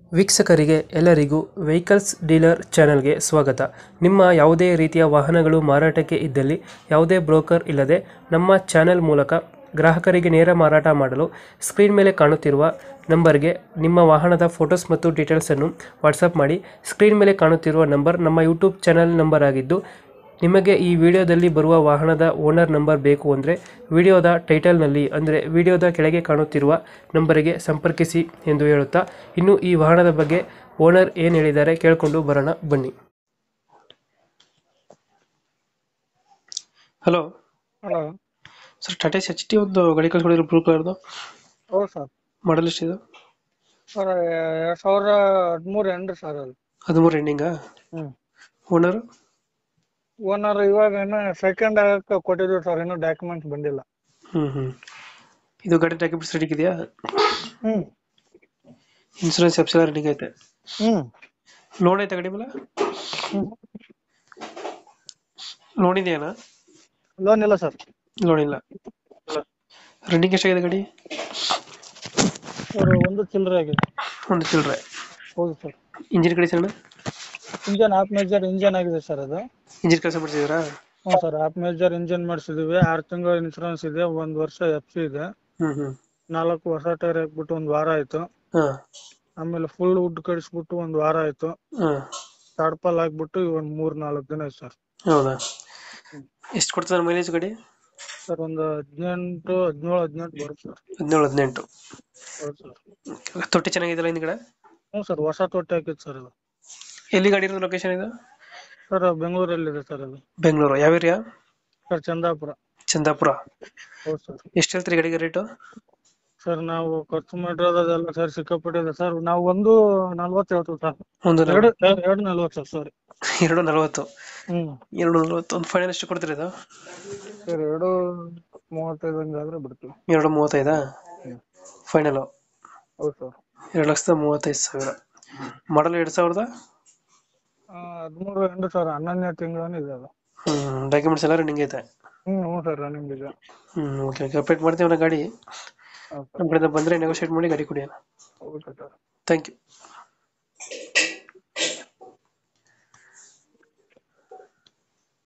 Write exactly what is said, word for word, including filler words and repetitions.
ವೀಕ್ಷಕರಿಗೆ ಎಲ್ಲರಿಗೂ vehicles dealer ಚಾನೆಲ್ಗೆ ಸ್ವಾಗತ. ನಿಮ್ಮ ಯಾವುದೇ ರೀತಿಯ ವಾಹನಗಳು ಮಾರಾಟಕ್ಕೆ ಇದ್ದಲ್ಲಿ ಯಾವುದೇ ಬ್ರೋಕರ್ ಇಲ್ಲದೆ ನಮ್ಮ ಚಾನೆಲ್ ಮೂಲಕ ಗ್ರಾಹಕರಿಗೆ ನೇರ ಮಾರಾಟ ಮಾಡಲು ಸ್ಕ್ರೀನ್ ಮೇಲೆ ಕಾಣುತ್ತಿರುವ ನಂಬರ್ಗೆ ನಿಮ್ಮ ವಾಹನದ ಫೋಟೋಸ್ ಮತ್ತು ಡೀಟೇಲ್ಸನ್ನು ವಾಟ್ಸಪ್ ಮಾಡಿ. ಸ್ಕ್ರೀನ್ ಮೇಲೆ ಕಾಣುತ್ತಿರುವ ನಂಬರ್ ನಮ್ಮ ಯೂಟ್ಯೂಬ್ ಚಾನೆಲ್ ನಂಬರ್ ಆಗಿದ್ದು, ನಿಮಗೆ ಈ ವಿಡಿಯೋದಲ್ಲಿ ಬರುವ ವಾಹನದ ಓನರ್ ನಂಬರ್ ಬೇಕು ಅಂದರೆ ವಿಡಿಯೋದ ಟೈಟಲ್ನಲ್ಲಿ ಅಂದರೆ ವಿಡಿಯೋದ ಕೆಳಗೆ ಕಾಣುತ್ತಿರುವ ನಂಬರಿಗೆ ಸಂಪರ್ಕಿಸಿ ಎಂದು ಹೇಳುತ್ತಾ, ಇನ್ನು ಈ ವಾಹನದ ಬಗ್ಗೆ ಓನರ್ ಏನು ಹೇಳಿದ್ದಾರೆ ಕೇಳಿಕೊಂಡು ಬರೋಣ ಬನ್ನಿ. Hello hello sir, Tata H T ಒಂದು ಗಾಡಿ ಕಳ್ಸ್ಕೊಂಡಿರೋ ಬ್ಲೂ ಕಲರ್ದು, ಹೌದು ಸರ್. ಮಾಡಲ್ ಎಷ್ಟಿದೆ? ಸರ್ ಎರಡ್ ಸಾವಿರದ ಹದಿಮೂರು ಎಂಡ್ರಿ ಸರ್ ಅದು. ಹದಿಮೂರು ಎಂಡಿಂಗಾ? ಹ್ಮ್ ಓನರ್? ಓನರ್ ಇವಾಗ ಇನ್ನ ಸೆಕೆಂಡ್ ಆಗಕ್ಕೆ ಕೊಟ್ಟಿದ್ವಿ ಸರ್, ಇನ್ನೂ ಡಾಕ್ಯುಮೆಂಟ್ಸ್ ಬಂದಿಲ್ಲ. ಹ್ಮ್ ಹ್ಮ್ ಇದು ಗಾಡಿ ಡಾಕ್ಯುಮೆಂಟ್ಸ್ ರೆಡಿ ಇದೆಯಾ? ಹ್ಮ್ ಇನ್ಸೂರೆನ್ಸ್ ಎಫ್ ಸಿ ಎಲ್ಲ ರೆಡಿ ಐತೆ? ಹ್ಮ್ ಲೋನ್ ಐತೆ ಗಾಡಿ ಮೇಲೆ? ಹ್ಮ್ ಲೋನ್ ಇದೆಯಾ? ಲೋನ್ ಇಲ್ಲ ಸರ್. ಲೋನ್ ಇಲ್ಲ. ರನ್ನಿಂಗ್ ಎಷ್ಟಾಗಿದೆ ಗಾಡಿ? ಸರ್ ಒಂದು ಚಿಲ್ಲರೆ ಆಗಿದೆ. ಒಂದು ಚಿಲ್ಲರೆ. ಹೌದು sir. Engine condition? Engine half major engine ಆಗಿದೆ ಸರ್ ಅದು. ಇಂಜಿನ್ ಕೆಲಸ ಮಾಡಿಸಿದ್ರಾ? ಹ್ಞೂ ಸರ್, ಹಾಫ್ ಮೇಜರ್ ಇಂಜನ್ ಮಾಡಿಸಿದೀವಿ. ಆರು ತಿಂಗಳ ಇನ್ಸೂರೆನ್ಸ್ ಇದೆ, ಒಂದ್ ವರ್ಷ ಎಫ್ ಸಿ ಇದೆ. ಹ್ಮ್ ಹ್ಮ್ ನಾಲ್ಕು ಹೊಸ ಟೈರ್ ಹಾಕ್ಬಿಟ್ಟು ಒಂದ್ ವಾರ ಆಯ್ತು. ಹಾ ಆಮೇಲೆ ಫುಲ್ ವುಡ್ ಕಡಿಸ್ಬಿಟ್ಟು ಒಂದ್ ವಾರ ಆಯ್ತು. ಹಾ ತಾಡ್ಪಾಲ್ ಹಾಕ್ಬಿಟ್ಟು ಒಂದ್ ಮೂರ್ ನಾಲ್ಕು ದಿನ ಆಯ್ತು ಸರ್. ಹೌದಾ? ಎಷ್ಟು ಕೊಡ್ತದೆ ಮೈಲೇಜ್ ಗಾಡಿ? ಸರ್ ಒಂದು ಹದಿನೆಂಟು ಹದಿನೇಳು ಹದಿನೆಂಟು ಬರುತ್ತೆ ಸರ್. ಹದಿನೇಳು ಹದಿನೆಂಟು. ಹೌದು ಸರ್. ತೊಟ್ಟಿ ಚೆನ್ನಾಗಿದೆಯಲ್ಲ ಹಿಂದ್ಗಡೆ? ಹ್ಞೂ ಸರ್, ಹೊಸ ತೊಟ್ಟಿ ಹಾಕಿತ್ತು ಸರ್ ಇದು. ಎಲ್ಲಿ ಗಾಡಿ ಇರೋದು? ಲೊಕೇಶನ್ ಇದು? ಸರ್ ಬೆಂಗಳೂರಲ್ಲಿದೆ ಸರ್ ಅದು. ಬೆಂಗಳೂರು ಯಾವ ಏರಿಯಾ? ಸರ್ ಚಂದಾಪುರ. ಚಂದಾಪುರ. ಹೌದು ಸರ್. ಎಷ್ಟು ಹೇಳ್ತೀರಿ ಗಾಡಿಗೆ ರೇಟು? ಸರ್ ನಾವು ಖರ್ಚು ಮಾಡಿರೋದೆಲ್ಲ ಸರ್ ಸಿಕ್ಕಾಪಟ್ಟಿದೆ ಸರ್. ನಾವು ಒಂದು ನಲ್ವತ್ತು ಹೇಳ್ತೀವಿ ಸರ್. ಒಂದು ಎರಡು ಎರಡು ನಲ್ವತ್ತು ಸರ್. ಸಾರಿ, ಎರಡು ನಲವತ್ತು. ಹ್ಮ್ ಎರಡು ನಲವತ್ತು. ಒಂದು ಫೈನಲ್ ಎಷ್ಟು ಕೊಡ್ತೀರಿ ಇದು? ಸರ್ ಎರಡು ಮೂವತ್ತೈದು ಹಂಗಾದ್ರೆ ಬಿಡ್ತೀವಿ. ಎರಡು ಮೂವತ್ತೈದಾ ಫೈನಲ್? ಹೌದು ಸರ್. ಎರಡು ಲಕ್ಷದ ಮೂವತ್ತೈದು ಸಾವಿರ. ಮಾಡಲ್ ಎರಡು ಸಾವಿರದ ಹದಿಮೂರು ಎಂಟು ಸರ್, ಹನ್ನೊಂದನೇ ತಿಂಗಳನ್ನ ಇದೆ ಅದು. ಹ್ಮ್ ಡಾಕ್ಯುಮೆಂಟ್ಸ್ ಎಲ್ಲ ರನ್ನಿಂಗ್ ಐತೆ? ಹ್ಮ್ ಹ್ಞೂ ಸರ್, ರನ್ನಿಂಗ್ ಇದೆ. ಹ್ಮ್ ಓಕೆ ಓಕೆ ಅಪ್ಡೇಟ್ ಮಾಡ್ತೀವಿ ನಾ ಗಾಡಿ. ಹೌದು ನಮ್ಮ ಸರ್. ಕಡೆಯಿಂದ ಬಂದರೆ ನೆಗೋಷಿಯೇಟ್ ಮಾಡಿ ಗಾಡಿ ಕೊಡಿ. Okay sir. Thank you.